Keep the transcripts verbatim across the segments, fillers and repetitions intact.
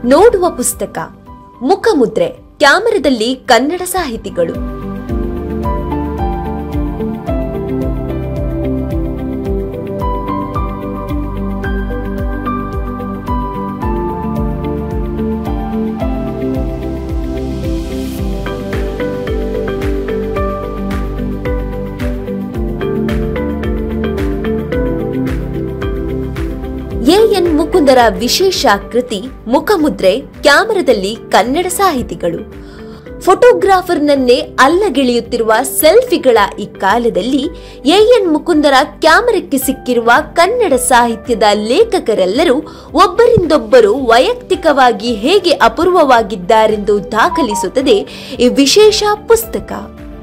ನೋಡುವ ಪುಸ್ತಕ, ಮುಖಮುದ್ರೆ, ಕ್ಯಾಮರಾದಲ್ಲಿ ಕನ್ನಡ ಸಾಹಿತಿಗಳು. ಎ ಎನ್ ಮುಕುಂದರ ವಿಶೇಷ ಕೃತಿ ಮುಖಮುದ್ರೆ, ಕ್ಯಾಮರಾದಲ್ಲಿ ಕನ್ನಡ ಸಾಹಿತಿಗಳು. ಫೋಟೋಗ್ರಾಫರ್ನನ್ನೇ ಅಲ್ಲಗೆಳೆಯುತ್ತಿರುವ ಸೆಲ್ಫಿಗಳ ಈ ಕಾಲದಲ್ಲಿ ಎ ಎನ್ ಮುಕುಂದರ ಕ್ಯಾಮರಾಕ್ಕೆ ಸಿಕ್ಕಿರುವ ಕನ್ನಡ ಸಾಹಿತ್ಯದ ಲೇಖಕರೆಲ್ಲರೂ ಒಬ್ಬರಿಂದೊಬ್ಬರು ವೈಯಕ್ತಿಕವಾಗಿ ಹೇಗೆ ಅಪೂರ್ವವಾಗಿದ್ದಾರೆಂದು ದಾಖಲಿಸುತ್ತದೆ ಈ ವಿಶೇಷ ಪುಸ್ತಕ.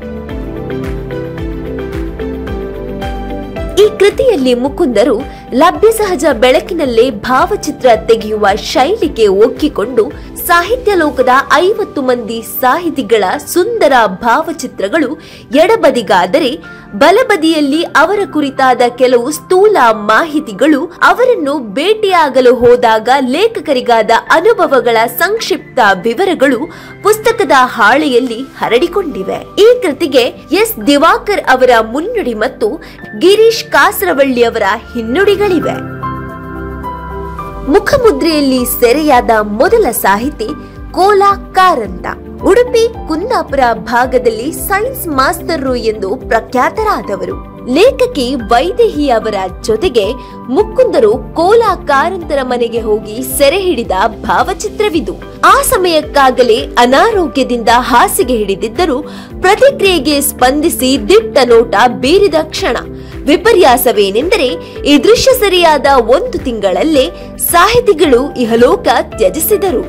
ಈ ಕೃತಿಯಲ್ಲಿ ಮುಕುಂದರು ಲಭ್ಯ ಸಹಜ ಬೆಳಕಿನಲ್ಲೇ ಭಾವಚಿತ್ರ ತೆಗೆಯುವ ಶೈಲಿಗೆ ಒಗ್ಗಿಕೊಂಡು ಸಾಹಿತ್ಯ ಲೋಕದ ಐವತ್ತು ಮಂದಿ ಸಾಹಿತಿಗಳ ಸುಂದರ ಭಾವಚಿತ್ರಗಳು ಎಡಬದಿಗಾದರೆ, ಬಲಬದಿಯಲ್ಲಿ ಅವರ ಕುರಿತಾದ ಕೆಲವು ಸ್ಥೂಲ ಮಾಹಿತಿಗಳು ಅವರನ್ನು ಭೇಟಿಯಾಗಲು ಹೋದಾಗ ಲೇಖಕರಿಗಾದ ಅನುಭವಗಳ ಸಂಕ್ಷಿಪ್ತ ವಿವರಗಳು ಪುಸ್ತಕದ ಹಾಳೆಯಲ್ಲಿ ಹರಡಿಕೊಂಡಿವೆ. ಈ ಕೃತಿಗೆ ಎಸ್ ದಿವಾಕರ್ ಅವರ ಮುನ್ನುಡಿ ಮತ್ತು ಗಿರೀಶ್ ಕಾಸರವಳ್ಳಿ ಅವರ ಹಿನ್ನುಡಿಗಳಿವೆ. ಮುಖಮುದ್ರೆಯಲ್ಲಿ ಸೆರೆಯಾದ ಮೊದಲ ಸಾಹಿತಿ ಕೋಲಾ ಕಾರಂತ. ಉಡುಪಿ ಕುಂದಾಪುರ ಭಾಗದಲ್ಲಿ ಸೈನ್ಸ್ ಮಾಸ್ತರು ಎಂದು ಪ್ರಖ್ಯಾತರಾದವರು. ಲೇಖಕಿ ವೈದೇಹಿ ಅವರ ಜೊತೆಗೆ ಮುಕುಂದರು ಕೋಲಾ ಕಾರಂತರ ಮನೆಗೆ ಹೋಗಿ ಸೆರೆ ಹಿಡಿದ ಭಾವಚಿತ್ರವಿದು. ಆ ಸಮಯಕ್ಕಾಗಲೇ ಅನಾರೋಗ್ಯದಿಂದ ಹಾಸಿಗೆ ಹಿಡಿದಿದ್ದರೂ ಪ್ರತಿಕ್ರಿಯೆಗೆ ಸ್ಪಂದಿಸಿ ದಿಟ್ಟ ನೋಟ ಬೀರಿದ ಕ್ಷಣ. ವಿಪರ್ಯಾಸವೇನೆಂದರೆ ಈ ದೃಶ್ಯ ಸರಿಯಾದ ಒಂದು ತಿಂಗಳಲ್ಲೇ ಸಾಹಿತಿಗಳು ಇಹಲೋಕ ತ್ಯಜಿಸಿದರು.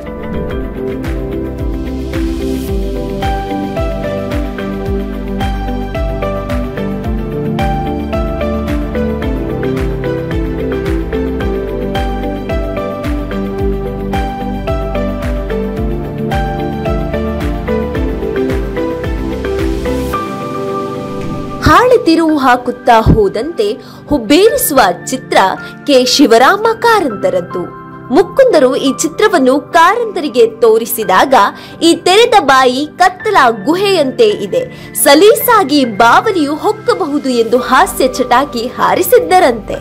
ಹಾಳೆ ತಿರುವು ಹಾಕುತ್ತಾ ಹೋದಂತೆ ಹುಬ್ಬೇರಿಸುವ ಚಿತ್ರ ಕೆ ಶಿವರಾಮ ಕಾರಂತರದ್ದು. ಮುಕುಂದರು ಈ ಚಿತ್ರವನ್ನು ಕಾರಂತರಿಗೆ ತೋರಿಸಿದಾಗ ಈ ತೆರೆದ ಬಾಯಿ ಕತ್ತಲ ಗುಹೆಯಂತೆ ಇದೆ, ಸಲೀಸಾಗಿ ಬಾವಲಿಯು ಹೊಕ್ಕಬಹುದು ಎಂದು ಹಾಸ್ಯ ಚಟಾಕಿ ಹಾರಿಸಿದ್ದರಂತೆ.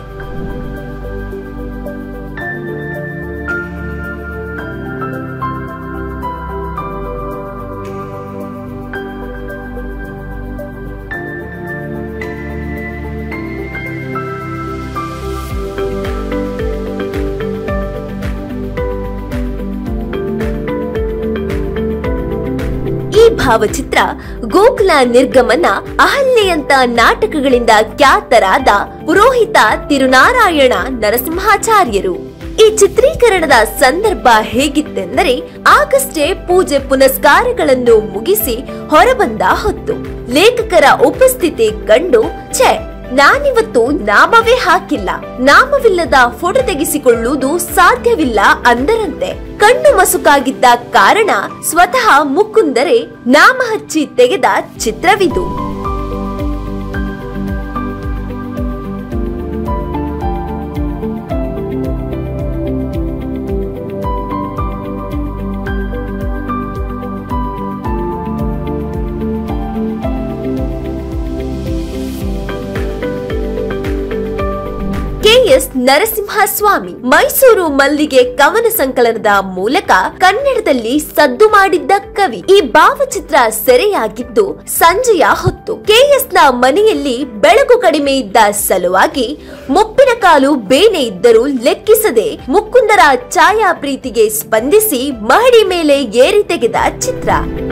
ಭಾವಚಿತ್ರ ಗೋಕುಲ ನಿರ್ಗಮನ, ಅಹಲ್ಯೆಯಂತ ನಾಟಕಗಳಿಂದ ಖ್ಯಾತರಾದ ಪುರೋಹಿತ ತಿರುನಾರಾಯಣ ನರಸಿಂಹಾಚಾರ್ಯರು. ಈ ಚಿತ್ರೀಕರಣದ ಸಂದರ್ಭ ಹೇಗಿತ್ತೆಂದರೆ, ಆಗಷ್ಟೇ ಪೂಜೆ ಪುನಸ್ಕಾರಗಳನ್ನು ಮುಗಿಸಿ ಹೊರಬಂದ ಹೊತ್ತು ಲೇಖಕರ ಉಪಸ್ಥಿತಿ ಕಂಡು ಛೆ, ನಾನಿವತ್ತು ನಾಮವೇ ಹಾಕಿಲ್ಲ, ನಾಮವಿಲ್ಲದ ಫೋಟೋ ತೆಗೆಸಿಕೊಳ್ಳುವುದು ಸಾಧ್ಯವಿಲ್ಲ ಅಂದರಂತೆ. ಕಣ್ಣು ಮಸುಕಾಗಿದ್ದ ಕಾರಣ ಸ್ವತಃ ಮುಕುಂದರೇ ನಾಮ ಹಚ್ಚಿ ತೆಗೆದ ಚಿತ್ರವಿದು. ಎಸ್ ನರಸಿಂಹಸ್ವಾಮಿ ಮೈಸೂರು ಮಲ್ಲಿಗೆ ಕವನ ಸಂಕಲನದ ಮೂಲಕ ಕನ್ನಡದಲ್ಲಿ ಸದ್ದು ಮಾಡಿದ್ದ ಕವಿ. ಈ ಭಾವಚಿತ್ರ ಸೆರೆಯಾಗಿದ್ದು ಸಂಜೆಯ ಹೊತ್ತು. ಕೆಎಸ್ ನ ಮನೆಯಲ್ಲಿ ಬೆಳಕು ಕಡಿಮೆ ಇದ್ದ ಸಲುವಾಗಿ ಮುಪ್ಪಿನ ಕಾಲು ಬೇನೆ ಇದ್ದರೂ ಲೆಕ್ಕಿಸದೆ ಮುಕುಂದರ ಛಾಯಾ ಪ್ರೀತಿಗೆ ಸ್ಪಂದಿಸಿ ಮಹಡಿ ಮೇಲೆ ಏರಿ ತೆಗೆದ ಚಿತ್ರ.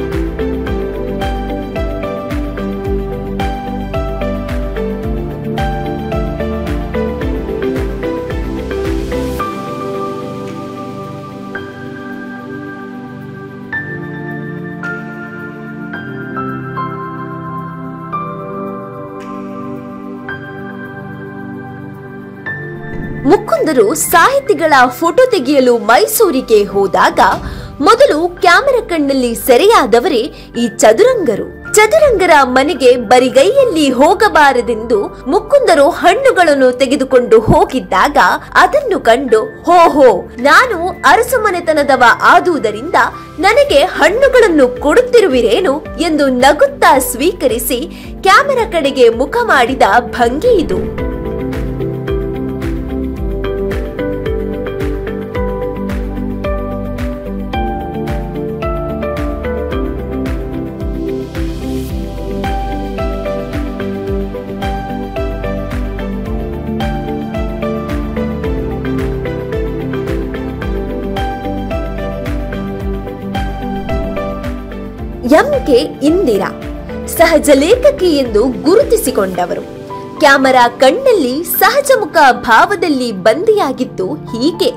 ಮುಕುಂದರು ಸಾಹಿತಿಗಳ ಫೋಟೋ ತೆಗೆಯಲು ಮೈಸೂರಿಗೆ ಹೋದಾಗ ಮೊದಲು ಕ್ಯಾಮೆರಾ ಕಣ್ಣಲ್ಲಿ ಸೆರೆಯಾದವರೇ ಈ ಚದುರಂಗರು. ಚದುರಂಗರ ಮನೆಗೆ ಬರಿಗೈಯಲ್ಲಿ ಹೋಗಬಾರದೆಂದು ಮುಕುಂದರು ಹಣ್ಣುಗಳನ್ನು ತೆಗೆದುಕೊಂಡು ಹೋಗಿದ್ದಾಗ ಅದನ್ನು ಕಂಡು ಹೋ ಹೋ ನಾನು ಅರಸು ಮನೆತನದವ ಆದುದರಿಂದ ನನಗೆ ಹಣ್ಣುಗಳನ್ನು ಕೊಡುತ್ತಿರುವಿರೇನು ಎಂದು ನಗುತ್ತಾ ಸ್ವೀಕರಿಸಿ ಕ್ಯಾಮೆರಾ ಕಡೆಗೆ ಮುಖ ಮಾಡಿದ ಭಂಗಿ ಇದು. ಎಂ ಕೆ ಇಂದಿರಾ ಸಹಜ ಲೇಖಕಿ ಎಂದು ಗುರುತಿಸಿಕೊಂಡವರು. ಕ್ಯಾಮರಾ ಕಣ್ಣಲ್ಲಿ ಸಹಜ ಮುಖ ಭಾವದಲ್ಲಿ ಬಂದಿಯಾಗಿದ್ದು ಹೀಗೆ.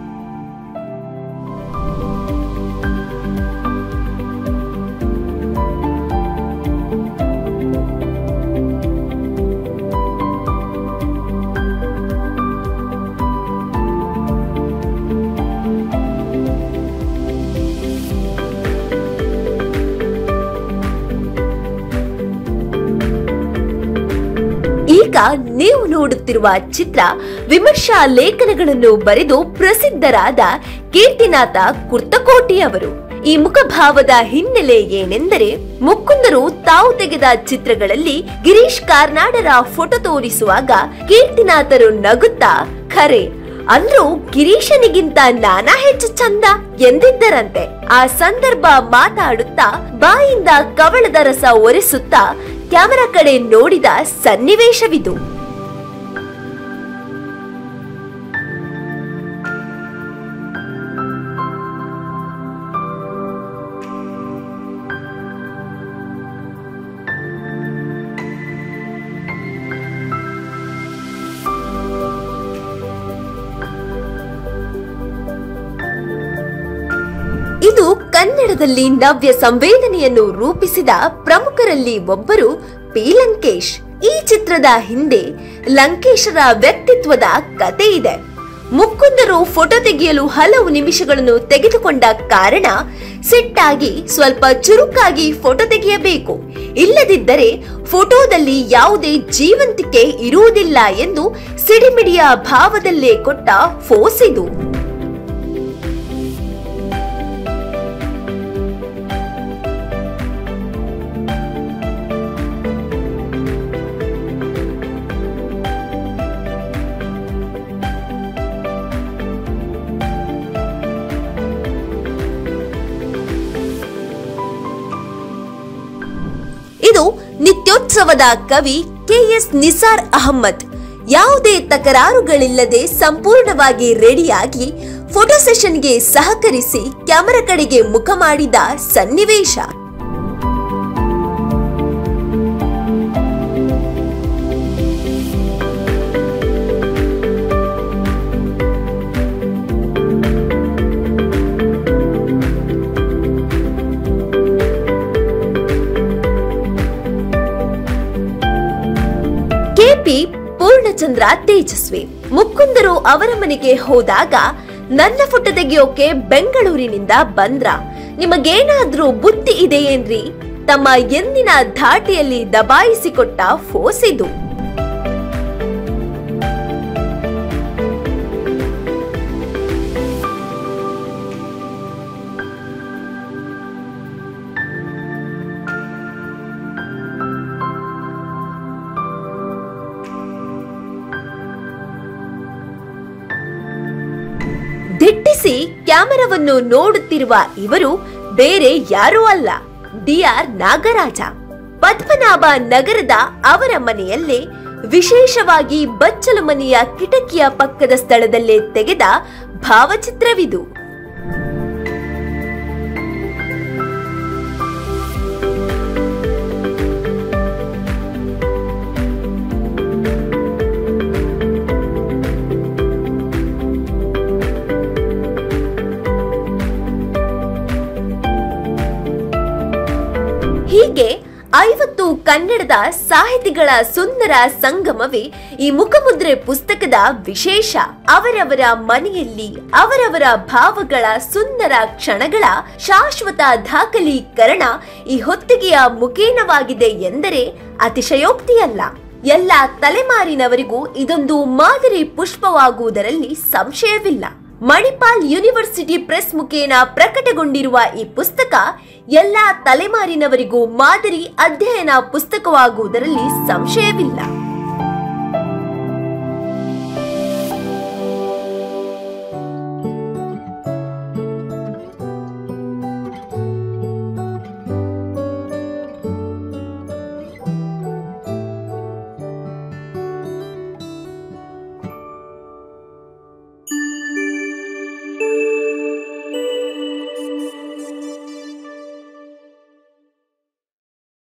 ಈಗ ನೀವು ನೋಡುತ್ತಿರುವ ಚಿತ್ರ ವಿಮರ್ಶಾ ಲೇಖನಗಳನ್ನು ಬರೆದು ಪ್ರಸಿದ್ಧರಾದ ಕೀರ್ತಿನಾಥ ಕುರ್ತಕೋಟಿಯವರು. ಈ ಮುಖಭಾವದ ಹಿನ್ನೆಲೆ ಏನೆಂದರೆ ಮುಕುಂದರು ತಾವು ತೆಗೆದ ಚಿತ್ರಗಳಲ್ಲಿ ಗಿರೀಶ್ ಕಾರ್ನಾಡರ ಫೋಟೋ ತೋರಿಸುವಾಗ ಕೀರ್ತಿನಾಥರು ನಗುತ್ತಾ ಖರೆ ಅಂದ್ರೂ ಗಿರೀಶನಿಗಿಂತ ನಾನಾ ಹೆಚ್ಚು ಚಂದ ಎಂದಿದ್ದರಂತೆ. ಆ ಸಂದರ್ಭ ಮಾತಾಡುತ್ತಾ ಬಾಯಿಂದ ಕವಳದ ರಸ ಒರೆಸುತ್ತಾ ಕ್ಯಾಮೆರಾ ಕಡೆ ನೋಡಿದ ಸನ್ನಿವೇಶವಿದು. ಇದು ಕನ್ನಡದಲ್ಲಿ ನವ್ಯ ಸಂವೇದನೆಯನ್ನು ರೂಪಿಸಿದ ಪ್ರಮುಖರಲ್ಲಿ ಒಬ್ಬರು ಪಿ ಲಂಕೇಶ್. ಈ ಚಿತ್ರದ ಹಿಂದೆ ಲಂಕೇಶರ ವ್ಯಕ್ತಿತ್ವದ ಕತೆ ಇದೆ. ಮುಕುಂದರು ಫೋಟೋ ತೆಗೆಯಲು ಹಲವು ನಿಮಿಷಗಳನ್ನು ತೆಗೆದುಕೊಂಡ ಕಾರಣ ಸಿಟ್ಟಾಗಿ ಸ್ವಲ್ಪ ಚುರುಕಾಗಿ ಫೋಟೋ ತೆಗೆಯಬೇಕು, ಇಲ್ಲದಿದ್ದರೆ ಫೋಟೋದಲ್ಲಿ ಯಾವುದೇ ಜೀವಂತಿಕೆ ಇರುವುದಿಲ್ಲ ಎಂದು ಸಿಡಿಮಿಡಿಯ ಭಾವದಲ್ಲೇ ಕೊಟ್ಟ ಫೋಸ್ ಇದು. ಇದು ನಿತ್ಯೋತ್ಸವದ ಕವಿ ಕೆ ಎಸ್ ನಿಸಾರ್ ಅಹಮ್ಮದ್ ಯಾವುದೇ ತಕರಾರುಗಳಿಲ್ಲದೆ ಸಂಪೂರ್ಣವಾಗಿ ರೆಡಿಯಾಗಿ ಫೋಟೋ ಸೆಷನ್ಗೆ ಸಹಕರಿಸಿ ಕ್ಯಾಮೆರಾ ಕಡೆಗೆ ಮುಖ ಮಾಡಿದ ಸನ್ನಿವೇಶ. ಕೆಪಿ ಪೂರ್ಣಚಂದ್ರ ತೇಜಸ್ವಿ ಮುಕುಂದರು ಅವರ ಮನೆಗೆ ಹೋದಾಗ ನನ್ನ ಫೋಟೋ ತೆಗೆಯೋಕೆ ಬೆಂಗಳೂರಿನಿಂದ ಬಂದ್ರ, ನಿಮಗೇನಾದ್ರೂ ಬುದ್ಧಿ ಇದೆಯೇನ್ರಿ ತಮ್ಮ ಎಂದಿನ ಧಾಟಿಯಲ್ಲಿ ದಬಾಯಿಸಿಕೊಟ್ಟ ಫೋಸ್ ಇದು. ದಿಟ್ಟಿಸಿ ಕ್ಯಾಮೆರಾವನ್ನು ನೋಡುತ್ತಿರುವ ಇವರು ಬೇರೆ ಯಾರೂ ಅಲ್ಲ, ಡಿ ಆರ್ ನಾಗರಾಜ. ಪದ್ಮನಾಭ ನಗರದ ಅವರ ಮನೆಯಲ್ಲೇ ವಿಶೇಷವಾಗಿ ಬಚ್ಚಲು ಮನೆಯ ಕಿಟಕಿಯ ಪಕ್ಕದ ಸ್ಥಳದಲ್ಲೇ ತೆಗೆದ ಭಾವಚಿತ್ರವಿದು. ಹೀಗೆ ಐವತ್ತು ಕನ್ನಡದ ಸಾಹಿತಿಗಳ ಸುಂದರ ಸಂಗಮವೇ ಈ ಮುಖಮುದ್ರೆ ಪುಸ್ತಕದ ವಿಶೇಷ. ಅವರವರ ಮನೆಯಲ್ಲಿ ಅವರವರ ಭಾವಗಳ ಸುಂದರ ಕ್ಷಣಗಳ ಶಾಶ್ವತ ದಾಖಲೀಕರಣ ಈ ಹೊತ್ತಿಗೆಯ ಮುಖೇನವಾಗಿದೆ ಎಂದರೆ ಅತಿಶಯೋಕ್ತಿಯಲ್ಲ. ಎಲ್ಲ ತಲೆಮಾರಿನವರಿಗೂ ಇದೊಂದು ಮಾದರಿ ಪುಷ್ಪವಾಗುವುದರಲ್ಲಿ ಸಂಶಯವಿಲ್ಲ. ಮಣಿಪಾಲ್ ಯೂನಿವರ್ಸಿಟಿ ಪ್ರೆಸ್ ಮುಖೇನ ಪ್ರಕಟಗೊಂಡಿರುವ ಈ ಪುಸ್ತಕ ಎಲ್ಲ ತಲೆಮಾರಿನವರಿಗೂ ಮಾದರಿ ಅಧ್ಯಯನ ಪುಸ್ತಕವಾಗುವುದರಲ್ಲಿ ಸಂಶಯವಿಲ್ಲ.